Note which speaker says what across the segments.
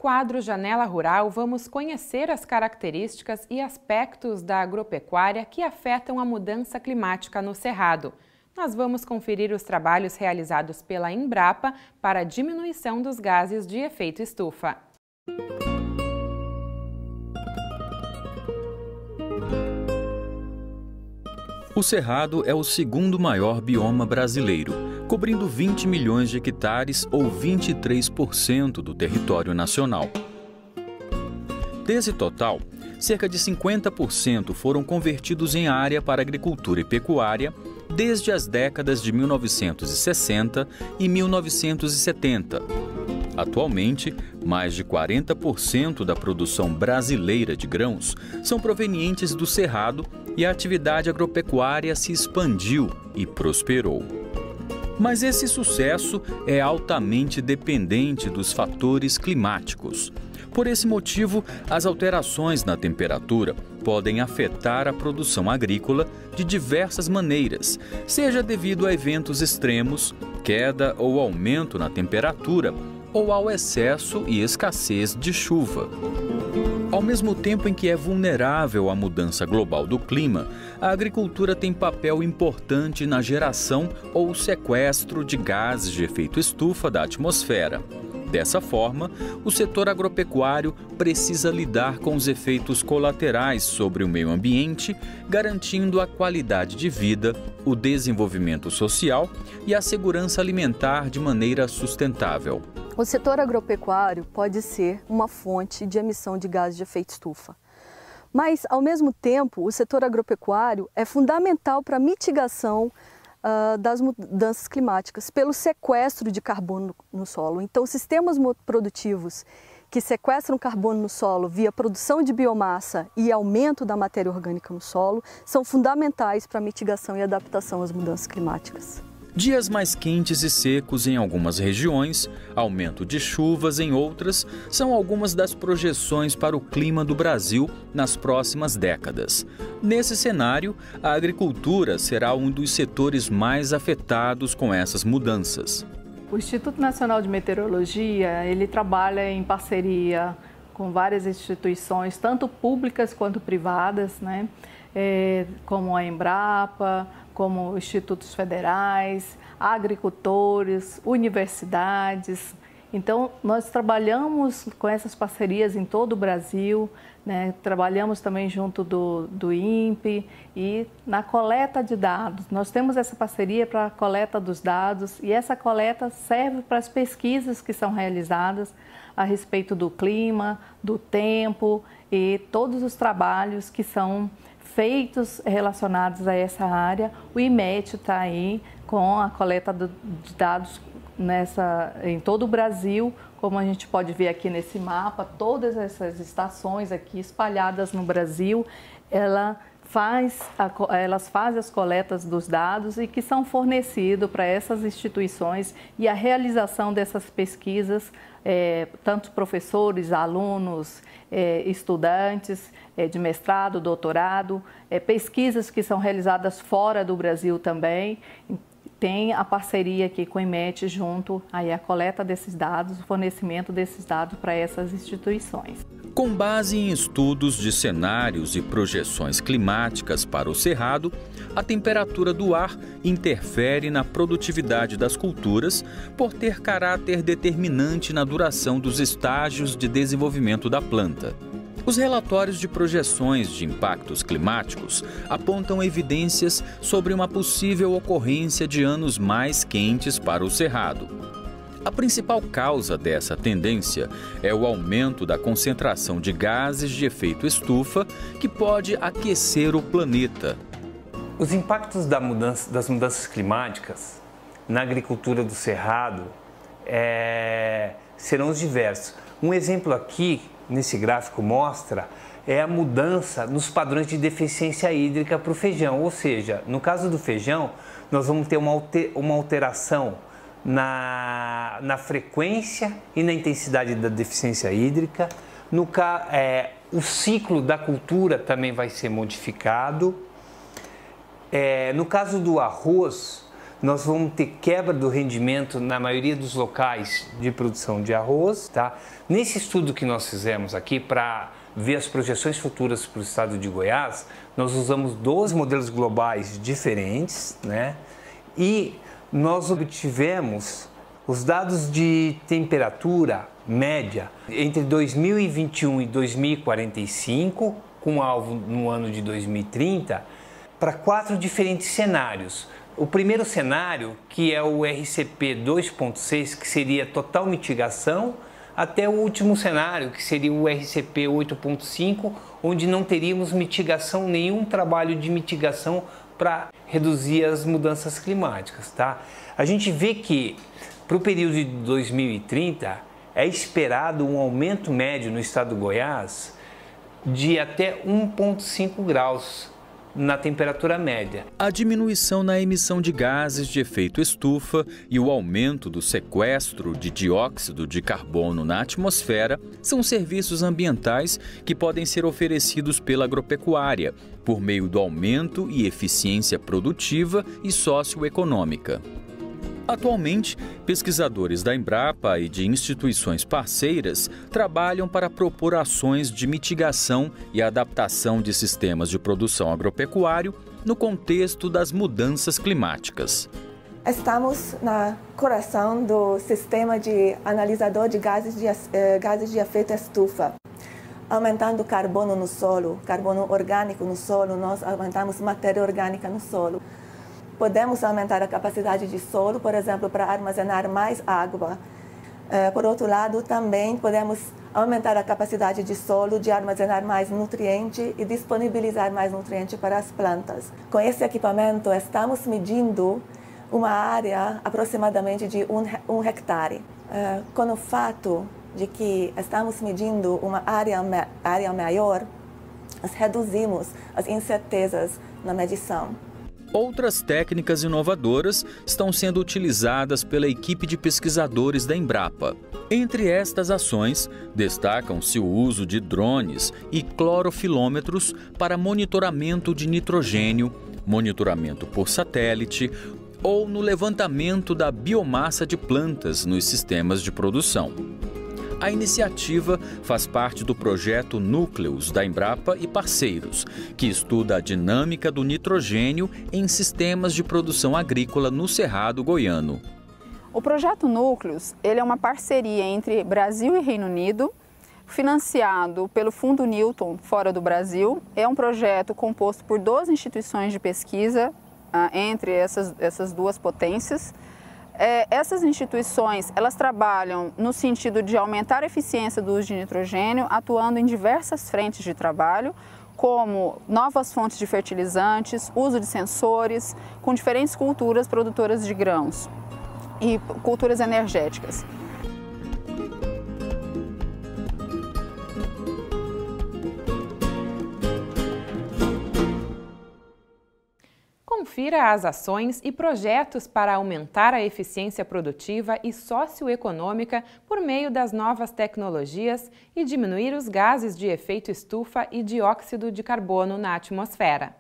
Speaker 1: quadro Janela Rural, vamos conhecer as características e aspectos da agropecuária que afetam a mudança climática no Cerrado. Nós vamos conferir os trabalhos realizados pela Embrapa para a diminuição dos gases de efeito estufa.
Speaker 2: O Cerrado é o segundo maior bioma brasileiro, cobrindo 20 milhões de hectares ou 23% do território nacional. Desse total, cerca de 50% foram convertidos em área para agricultura e pecuária desde as décadas de 1960 e 1970. Atualmente, mais de 40% da produção brasileira de grãos são provenientes do Cerrado e a atividade agropecuária se expandiu e prosperou. Mas esse sucesso é altamente dependente dos fatores climáticos. Por esse motivo, as alterações na temperatura podem afetar a produção agrícola de diversas maneiras, seja devido a eventos extremos, queda ou aumento na temperatura, ou ao excesso e escassez de chuva. Ao mesmo tempo em que é vulnerável à mudança global do clima, a agricultura tem papel importante na geração ou sequestro de gases de efeito estufa da atmosfera. Dessa forma, o setor agropecuário precisa lidar com os efeitos colaterais sobre o meio ambiente, garantindo a qualidade de vida, o desenvolvimento social e a segurança alimentar de maneira sustentável.
Speaker 3: O setor agropecuário pode ser uma fonte de emissão de gases de efeito estufa. Mas, ao mesmo tempo, o setor agropecuário é fundamental para a mitigação das mudanças climáticas, pelo sequestro de carbono no solo. Então, sistemas produtivos que sequestram carbono no solo via produção de biomassa e aumento da matéria orgânica no solo são fundamentais para a mitigação e adaptação às mudanças climáticas.
Speaker 2: Dias mais quentes e secos em algumas regiões, aumento de chuvas em outras, são algumas das projeções para o clima do Brasil nas próximas décadas. Nesse cenário, a agricultura será um dos setores mais afetados com essas mudanças.
Speaker 4: O Instituto Nacional de Meteorologia, ele trabalha em parceria com várias instituições, tanto públicas quanto privadas, né? Como a Embrapa, como institutos federais, agricultores, universidades. Então, nós trabalhamos com essas parcerias em todo o Brasil, né? Trabalhamos também junto do INPE e na coleta de dados. Nós temos essa parceria para a coleta dos dados e essa coleta serve para as pesquisas que são realizadas a respeito do clima, do tempo e todos os trabalhos que são feitos relacionados a essa área. O IMET está aí com a coleta de dados em todo o Brasil, como a gente pode ver aqui nesse mapa, todas essas estações aqui espalhadas no Brasil, elas fazem as coletas dos dados e que são fornecidos para essas instituições e a realização dessas pesquisas, tanto professores, alunos, estudantes de mestrado, doutorado, pesquisas que são realizadas fora do Brasil também. Tem a parceria aqui com o IMET junto aí a coleta desses dados, o fornecimento desses dados para essas instituições.
Speaker 2: Com base em estudos de cenários e projeções climáticas para o Cerrado, a temperatura do ar interfere na produtividade das culturas por ter caráter determinante na duração dos estágios de desenvolvimento da planta. Os relatórios de projeções de impactos climáticos apontam evidências sobre uma possível ocorrência de anos mais quentes para o Cerrado. A principal causa dessa tendência é o aumento da concentração de gases de efeito estufa, que pode aquecer o planeta.
Speaker 5: Os impactos das mudanças climáticas na agricultura do Cerrado serão os diversos. Um exemplo aqui, nesse gráfico, mostra a mudança nos padrões de deficiência hídrica para o feijão. Ou seja, no caso do feijão, nós vamos ter uma alteração na frequência e na intensidade da deficiência hídrica. O ciclo da cultura também vai ser modificado. No caso do arroz, nós vamos ter quebra do rendimento na maioria dos locais de produção de arroz, tá? Nesse estudo que nós fizemos aqui para ver as projeções futuras para o estado de Goiás, nós usamos 12 modelos globais diferentes, né? E nós obtivemos os dados de temperatura média entre 2021 e 2045, com alvo no ano de 2030, para 4 diferentes cenários. O primeiro cenário, que é o RCP 2.6, que seria total mitigação, até o último cenário, que seria o RCP 8.5, onde não teríamos mitigação, nenhum trabalho de mitigação para reduzir as mudanças climáticas, tá? A gente vê que para o período de 2030 é esperado um aumento médio no estado do Goiás de até 1,5 graus na temperatura média.
Speaker 2: A diminuição na emissão de gases de efeito estufa e o aumento do sequestro de dióxido de carbono na atmosfera são serviços ambientais que podem ser oferecidos pela agropecuária, por meio do aumento e eficiência produtiva e socioeconômica. Atualmente, pesquisadores da Embrapa e de instituições parceiras trabalham para propor ações de mitigação e adaptação de sistemas de produção agropecuário no contexto das mudanças climáticas.
Speaker 6: Estamos no coração do sistema de analisador de gases de efeito estufa. Aumentando carbono no solo, carbono orgânico no solo, nós aumentamos matéria orgânica no solo. Podemos aumentar a capacidade de solo, por exemplo, para armazenar mais água. Por outro lado, também podemos aumentar a capacidade de solo de armazenar mais nutriente e disponibilizar mais nutriente para as plantas. Com esse equipamento, estamos medindo uma área aproximadamente de um hectare. Com o fato de que estamos medindo uma área maior, nós reduzimos as incertezas na medição.
Speaker 2: Outras técnicas inovadoras estão sendo utilizadas pela equipe de pesquisadores da Embrapa. Entre estas ações, destacam-se o uso de drones e clorofilômetros para monitoramento de nitrogênio, monitoramento por satélite ou no levantamento da biomassa de plantas nos sistemas de produção. A iniciativa faz parte do projeto Núcleos da Embrapa e parceiros, que estuda a dinâmica do nitrogênio em sistemas de produção agrícola no Cerrado goiano.
Speaker 7: O projeto Núcleos ele é uma parceria entre Brasil e Reino Unido, financiado pelo Fundo Newton fora do Brasil. É um projeto composto por 12 instituições de pesquisa entre essas duas potências. Essas instituições, elas trabalham no sentido de aumentar a eficiência do uso de nitrogênio, atuando em diversas frentes de trabalho, como novas fontes de fertilizantes, uso de sensores, com diferentes culturas produtoras de grãos e culturas energéticas.
Speaker 1: Confira as ações e projetos para aumentar a eficiência produtiva e socioeconômica por meio das novas tecnologias e diminuir os gases de efeito estufa e dióxido de carbono na atmosfera.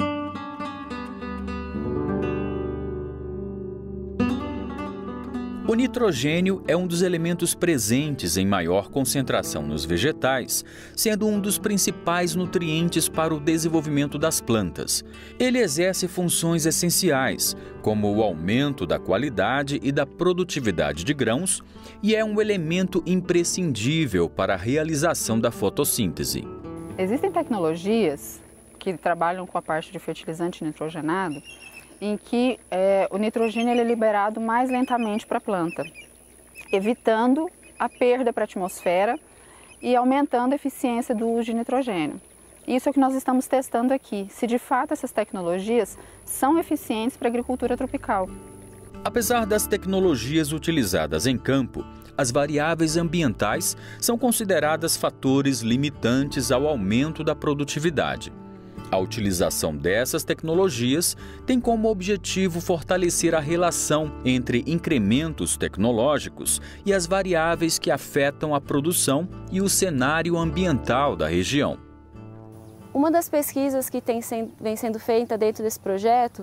Speaker 2: O nitrogênio é um dos elementos presentes em maior concentração nos vegetais, sendo um dos principais nutrientes para o desenvolvimento das plantas. Ele exerce funções essenciais, como o aumento da qualidade e da produtividade de grãos, e é um elemento imprescindível para a realização da fotossíntese.
Speaker 7: Existem tecnologias que trabalham com a parte de fertilizante nitrogenado, em que o nitrogênio ele é liberado mais lentamente para a planta, evitando a perda para a atmosfera e aumentando a eficiência do uso de nitrogênio. Isso é o que nós estamos testando aqui, se de fato essas tecnologias são eficientes para a agricultura tropical.
Speaker 2: Apesar das tecnologias utilizadas em campo, as variáveis ambientais são consideradas fatores limitantes ao aumento da produtividade. A utilização dessas tecnologias tem como objetivo fortalecer a relação entre incrementos tecnológicos e as variáveis que afetam a produção e o cenário ambiental da região.
Speaker 8: Uma das pesquisas que vem sendo feita dentro desse projeto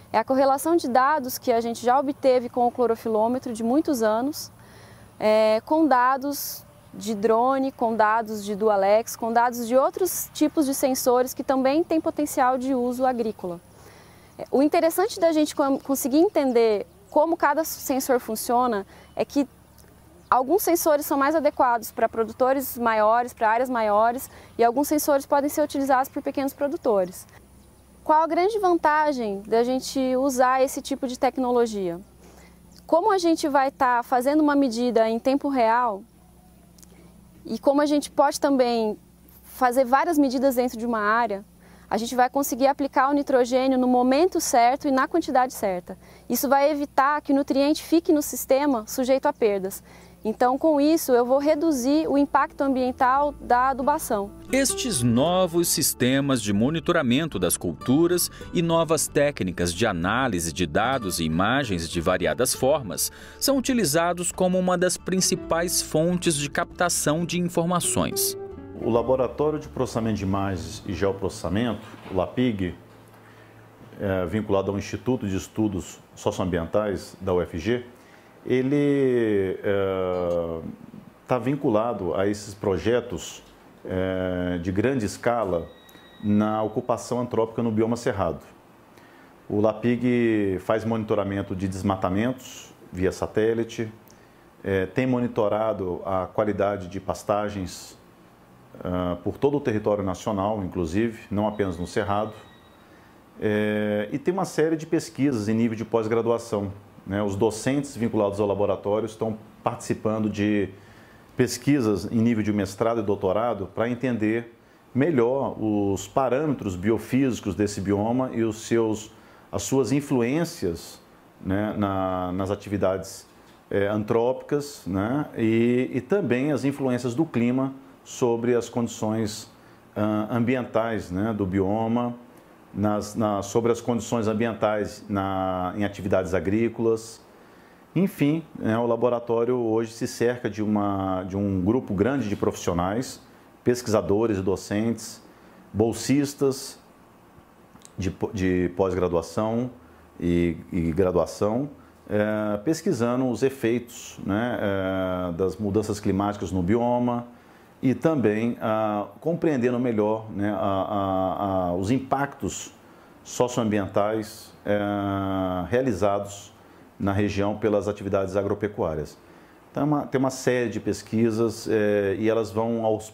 Speaker 3: É a correlação de dados que a gente já obteve com o clorofilômetro de muitos anos, com dados de drone, com dados de Dualex, com dados de outros tipos de sensores que também têm potencial de uso agrícola. O interessante da gente conseguir entender como cada sensor funciona é que alguns sensores são mais adequados para produtores maiores, para áreas maiores, e alguns sensores podem ser utilizados por pequenos produtores. Qual a grande vantagem da gente usar esse tipo de tecnologia? Como a gente vai estar fazendo uma medida em tempo real e como a gente pode também fazer várias medidas dentro de uma área, a gente vai conseguir aplicar o nitrogênio no momento certo e na quantidade certa. Isso vai evitar que o nutriente fique no sistema sujeito a perdas. Então, com isso, eu vou reduzir o impacto ambiental da adubação.
Speaker 2: Estes novos sistemas de monitoramento das culturas e novas técnicas de análise de dados e imagens de variadas formas são utilizados como uma das principais fontes de captação de informações.
Speaker 8: O Laboratório de Processamento de Imagens e Geoprocessamento, o LAPIG, vinculado ao Instituto de Estudos Socioambientais da UFG, ele está vinculado a esses projetos de grande escala na ocupação antrópica no bioma cerrado. O LAPIG faz monitoramento de desmatamentos via satélite, tem monitorado a qualidade de pastagens por todo o território nacional, inclusive, não apenas no Cerrado, e tem uma série de pesquisas em nível de pós-graduação. Os docentes vinculados ao laboratório estão participando de pesquisas em nível de mestrado e doutorado para entender melhor os parâmetros biofísicos desse bioma e as suas influências, né, nas atividades antrópicas, né, e também as influências do clima sobre as condições ambientais, né, do bioma, sobre as condições ambientais em atividades agrícolas. Enfim, o laboratório hoje se cerca de um grupo grande de profissionais, pesquisadores e docentes, bolsistas de pós-graduação e graduação, pesquisando os efeitos, né, das mudanças climáticas no bioma, e também compreendendo melhor, né, os impactos socioambientais realizados na região pelas atividades agropecuárias. Então, tem uma série de pesquisas e elas vão aos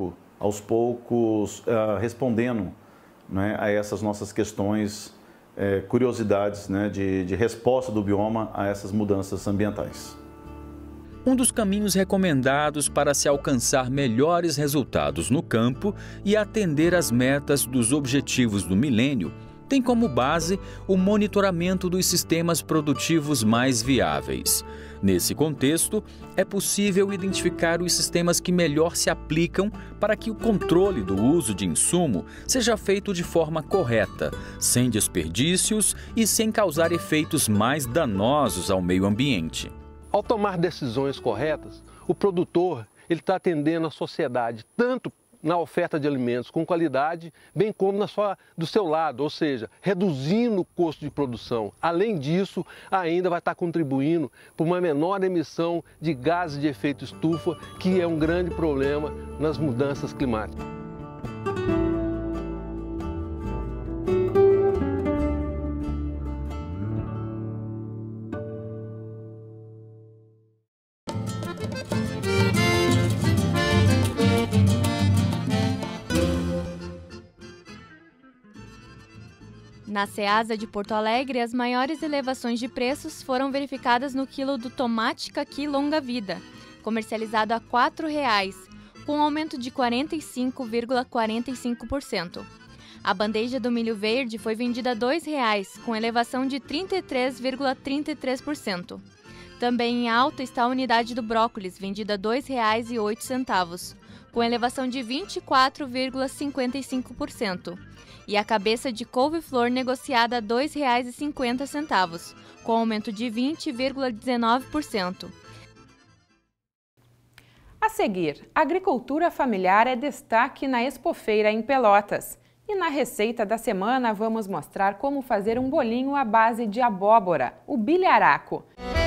Speaker 8: poucos respondendo, né, a essas nossas questões, curiosidades, né, de resposta do bioma a essas mudanças ambientais.
Speaker 2: Um dos caminhos recomendados para se alcançar melhores resultados no campo e atender às metas dos Objetivos do Milênio tem como base o monitoramento dos sistemas produtivos mais viáveis. Nesse contexto, é possível identificar os sistemas que melhor se aplicam para que o controle do uso de insumo seja feito de forma correta, sem desperdícios e sem causar efeitos mais danosos ao meio ambiente.
Speaker 9: Ao tomar decisões corretas, o produtor está atendendo a sociedade tanto na oferta de alimentos com qualidade, bem como do seu lado, ou seja, reduzindo o custo de produção. Além disso, ainda vai estar contribuindo para uma menor emissão de gases de efeito estufa, que é um grande problema nas mudanças climáticas.
Speaker 10: Na Ceasa de Porto Alegre, as maiores elevações de preços foram verificadas no quilo do tomate caqui longa vida, comercializado a R$ 4,00, com aumento de 45,45%. A bandeja do milho verde foi vendida a R$ 2,00, com elevação de 33,33%. Também em alta está a unidade do brócolis, vendida a R$ 2,08, com elevação de 24,55%. E a cabeça de couve-flor negociada a R$ 2,50, com aumento de 20,19%.
Speaker 1: A seguir, agricultura familiar é destaque na Expofeira em Pelotas. E na receita da semana vamos mostrar como fazer um bolinho à base de abóbora, o bilharaco.